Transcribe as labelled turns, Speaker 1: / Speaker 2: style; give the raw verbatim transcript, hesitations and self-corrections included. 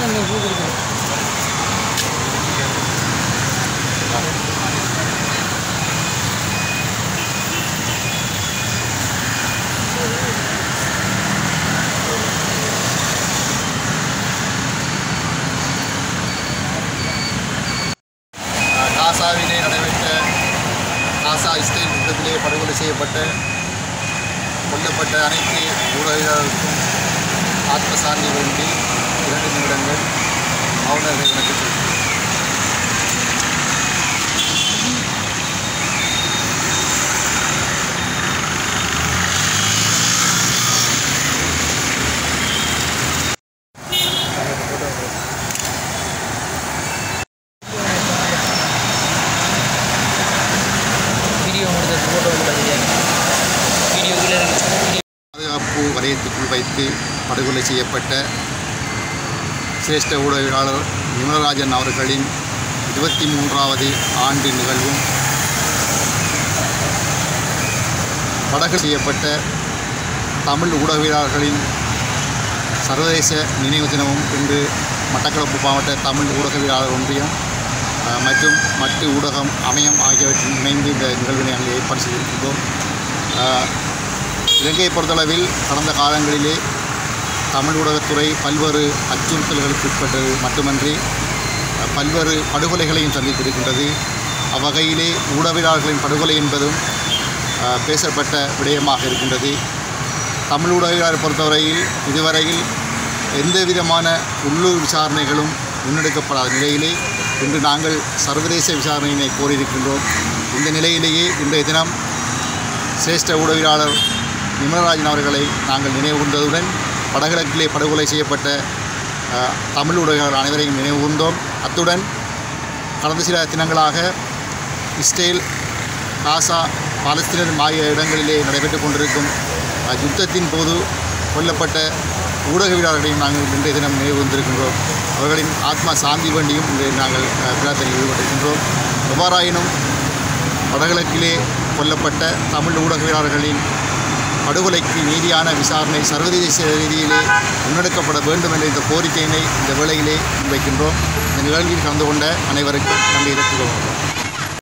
Speaker 1: காசாவிலே நடைபெற்ற காசா இஸ்ரேல் யுத்தத்திலே படுகொலை செய்யப்பட்ட கொல்லப்பட்ட அனைத்து ஊடகங்களுக்கும் ஆத்ம சாந்தி வேண்டி இரண்டு நிமிடங்கள் மௌன இறைவனுக்கு செலுத்தும். பாதுகாப்பு வலயத்துக்குள் வைத்து படுகொலை செய்யப்பட்ட சிரேஷ்ட ஊடகவியலாளர் நிமலராஜன் அவர்களின் இருபத்தி மூன்றாவது ஆண்டு நிகழ்வும் படுகொலை செய்யப்பட்ட தமிழ் ஊடகவியலாளர்களின் சர்வதேச நினைவு தினமும் இன்று மட்டக்களப்பு மாவட்ட தமிழ் ஊடகவியலாளர் ஒன்றியம் மற்றும் மட்டு ஊடகம் அமையம் ஆகியவற்றில் இணைந்து இந்த நிகழ்வினை நாங்கள் ஏற்பாடு செய்திருக்கின்றோம். இலங்கையை பொறுத்தளவில் கடந்த காலங்களிலே தமிழ் ஊடகத்துறை பல்வேறு அச்சுறுத்தல்களுக்கு உட்பட்டது மட்டுமன்றி பல்வேறு படுகொலைகளையும் சந்தித்திருக்கின்றது. அவ்வகையிலே ஊடகவியலாளர்களின் படுகொலை என்பதும் பேசப்பட்ட விடயமாக இருக்கின்றது. தமிழ் ஊடகவியலாளர் பொறுத்தவரையில் இதுவரையில் எந்த விதமான உள்ளூர் விசாரணைகளும் முன்னெடுக்கப்படாத நிலையிலே இன்று நாங்கள் சர்வதேச விசாரணையினை கோரியிருக்கின்றோம். இந்த நிலையிலேயே இன்றைய தினம் சிரேஷ்ட ஊடகவியலாளர் நிமலராஜன் அவர்களை நாங்கள் நினைவு கூர்ந்ததுடன் வடகிழக்கிலே படுகொலை செய்யப்பட்ட தமிழ் ஊடகங்கள் அனைவரையும் நினைவு கூர்ந்தோம். அத்துடன் கடந்த சில தினங்களாக இஸ்ரேல், காசா, பாலஸ்தீனம் ஆகிய இடங்களிலே நடைபெற்று கொண்டிருக்கும் யுத்தத்தின் போது கொல்லப்பட்ட ஊடகவியலாளர்களையும் நாங்கள் இன்றைய தினம் நினைவு கூர்ந்திருக்கின்றோம். அவர்களின் ஆத்மா சாந்தி வேண்டியும் இன்று நாங்கள் பிரார்த்தனையில் ஈடுபட்டிருக்கின்றோம். எவ்வாறாயினும் வடகிழக்கிலே கொல்லப்பட்ட தமிழ் ஊடகவியலாளர்களின் படுகொலைக்கு நீதியான விசாரணை சர்வதேச ரீதியிலே முன்னெடுக்கப்பட வேண்டும் என்ற இந்த கோரிக்கையினை இந்த வேளையிலே முன்வைக்கின்றோம். இந்த நிகழ்வில் கலந்து கொண்ட அனைவருக்கும் நன்றி தெரிவித்துக் கொள்கிறோம்.